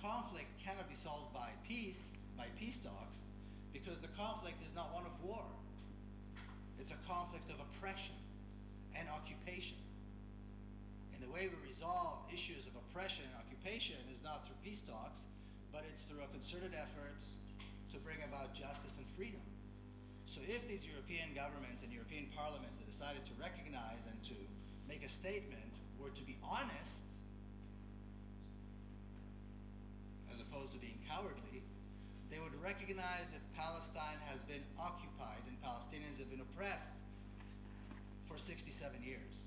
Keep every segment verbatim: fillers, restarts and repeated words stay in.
conflict cannot be solved by peace, by peace talks, because the conflict is not one of war. It's a conflict of oppression and occupation. And the way we resolve issues of oppression and occupation is not through peace talks, but it's through a concerted effort to bring about justice and freedom. So if these European governments and European parliaments have decided to recognize and to make a statement, were to be honest, as opposed to being cowardly, they would recognize that Palestine has been occupied and Palestinians have been oppressed for sixty-seven years.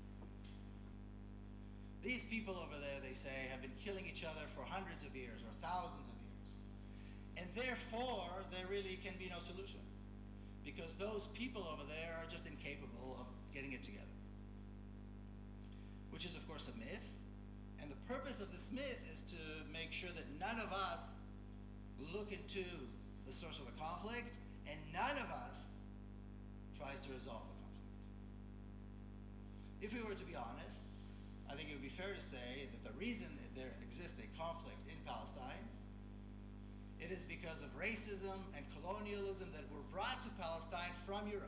These people over there, they say, have been killing each other for hundreds of years or thousands of years. And therefore, there really can be no solution, because those people over there are just incapable of getting it together. Which is, of course, a myth. And the purpose of this myth is to make sure that none of us look into the source of the conflict, and none of us tries to resolve the conflict. If we were to be honest, I think it would be fair to say that the reason that there exists a conflict in Palestine, it is because of racism and colonialism that were brought to Palestine from Europe.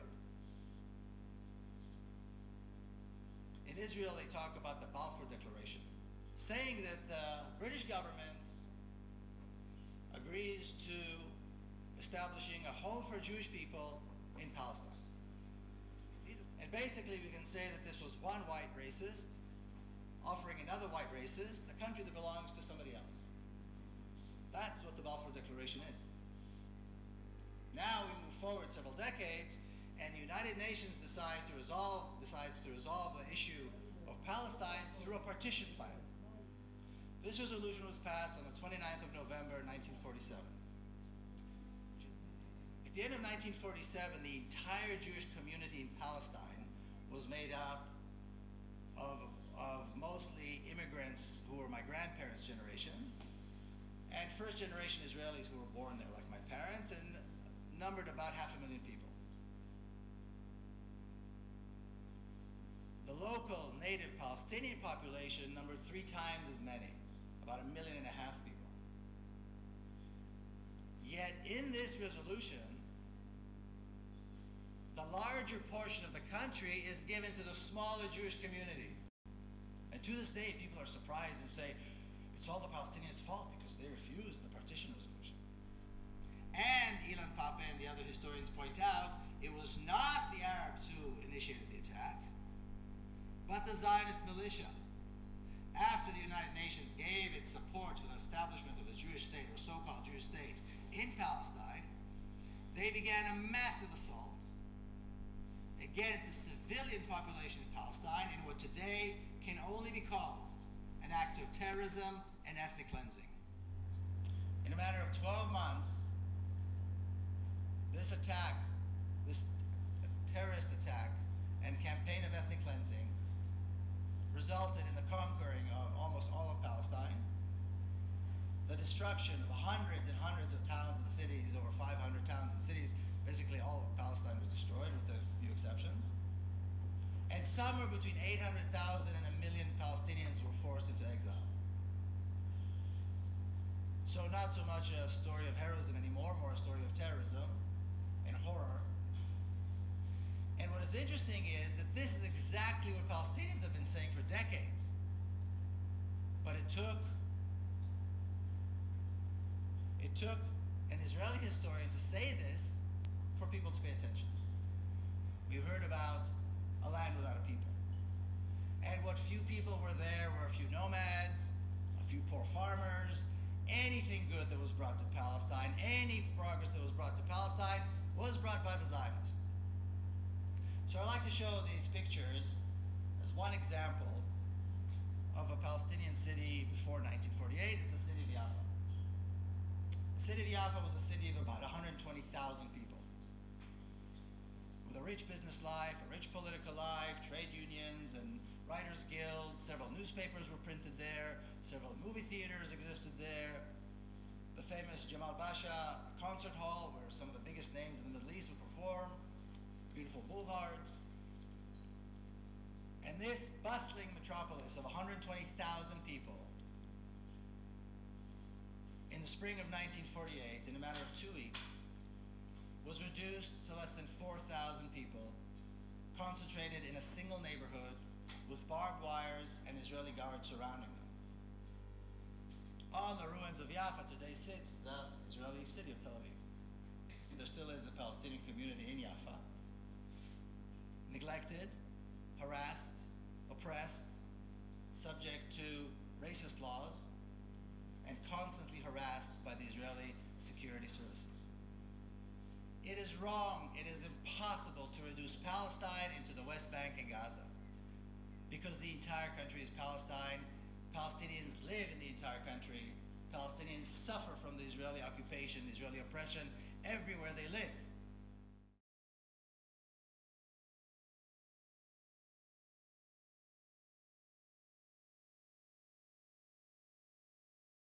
In Israel, they talk about the Balfour Declaration, saying that the British government agrees to establishing a home for Jewish people in Palestine. And basically, we can say that this was one white racist offering another white racist a country that belongs to somebody else. That's what the Balfour Declaration is. Now we move forward several decades, and the United Nations decide to resolve, decides to resolve the issue of Palestine through a partition plan. This resolution was passed on the twenty-ninth of November, nineteen forty-seven. At the end of nineteen forty-seven, the entire Jewish community in Palestine was made up of, of mostly immigrants who were my grandparents' generation, and first-generation Israelis who were born there, like my parents, and numbered about half a million people. The local native Palestinian population numbered three times as many, about a million and a half people. Yet in this resolution, the larger portion of the country is given to the smaller Jewish community. And to this day, people are surprised and say, it's all the Palestinians' fault because they refused the partition resolution. And Ilan Pape and the other historians point out, it was not the Arabs who initiated the attack, but the Zionist militia. After the United Nations gave its support to the establishment of a Jewish state, or so-called Jewish state, in Palestine, they began a massive assault against the civilian population in Palestine in what today can only be called an act of terrorism and ethnic cleansing. In a matter of twelve months, this attack, this terrorist attack and campaign of ethnic cleansing resulted in the conquering of almost all of Palestine, the destruction of hundreds and hundreds of towns and cities, over five hundred towns and cities. Basically all of Palestine was destroyed with a few exceptions. And somewhere between eight hundred thousand and a million Palestinians were forced into exile. So not so much a story of heroism anymore, more a story of terrorism and horror. And what is interesting is that this is exactly what Palestinians have been saying for decades. But it took, it took an Israeli historian to say this for people to pay attention. We heard about a land without a people. And what few people were there were a few nomads, a few poor farmers. Anything good that was brought to Palestine, any progress that was brought to Palestine was brought by the Zionists. So I'd like to show these pictures as one example of a Palestinian city before nineteen forty-eight. It's the city of Jaffa. The city of Jaffa was a city of about one hundred twenty thousand people, with a rich business life, a rich political life, trade unions and writers' guilds. Several newspapers were printed there. Several movie theaters existed there. The famous Jamal Basha concert hall, where some of the biggest names in the Middle East would perform. Beautiful boulevards. And this bustling metropolis of one hundred twenty thousand people the spring of nineteen forty-eight, in a matter of two weeks, was reduced to less than four thousand people, concentrated in a single neighborhood with barbed wires and Israeli guards surrounding them. On the ruins of Jaffa today sits the Israeli city of Tel Aviv. There still is a Palestinian community in Jaffa, neglected, harassed, oppressed, subject to racist laws, and constantly harassed by the Israeli security services. It is wrong, it is impossible to reduce Palestine into the West Bank and Gaza, because the entire country is Palestine. Palestinians live in the entire country. Palestinians suffer from the Israeli occupation, the Israeli oppression, everywhere they live.